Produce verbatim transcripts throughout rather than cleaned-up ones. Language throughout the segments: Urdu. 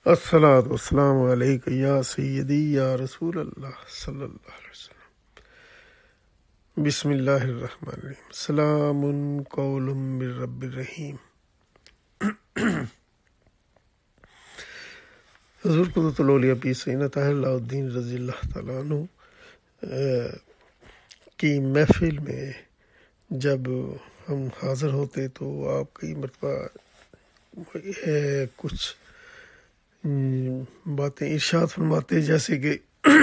الصلاۃ والسلام علیک یا سیدی یا رسول اللہ صلی اللہ علیہ وسلم۔ بسم اللہ الرحمن الرحیم۔ سلام قول من رب الرحیم۔ حضور قدرۃ الاولیاء پیر سیدنا طاہر اللہ الدین رضی اللہ تعالیٰ عنہ کی محفل میں جب ہم حاضر ہوتے تو آپ کئی مرتبہ کچھ باتیں ارشاد فرماتے، جیسے کہ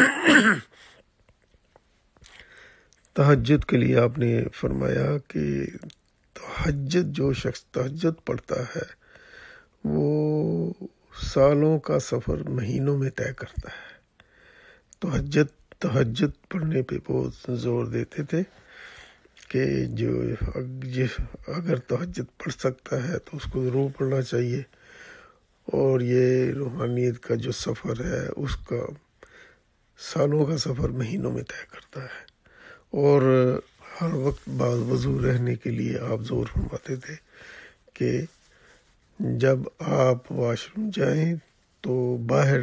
تہجد کے لیے آپ نے فرمایا کہ تہجد جو شخص تہجد پڑھتا ہے وہ سالوں کا سفر مہینوں میں طے کرتا ہے۔ تہجد تہجد پڑھنے پہ بہت زور دیتے تھے کہ جو اگر تہجد پڑھ سکتا ہے تو اس کو ضرور پڑھنا چاہیے، اور یہ روحانیت کا جو سفر ہے اس کا سالوں کا سفر مہینوں میں طے کرتا ہے۔ اور ہر وقت بعد وضو رہنے کے لیے آپ زور فرماتے تھے کہ جب آپ واش روم جائیں تو باہر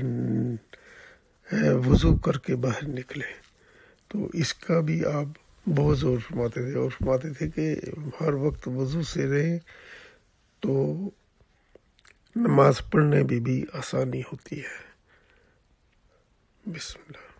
وضو کر کے باہر نکلیں، تو اس کا بھی آپ بہت زور فرماتے تھے، اور فرماتے تھے کہ ہر وقت وضو سے رہیں تو نماز پڑھنے میں بھی آسانی ہوتی ہے۔ بسم اللہ۔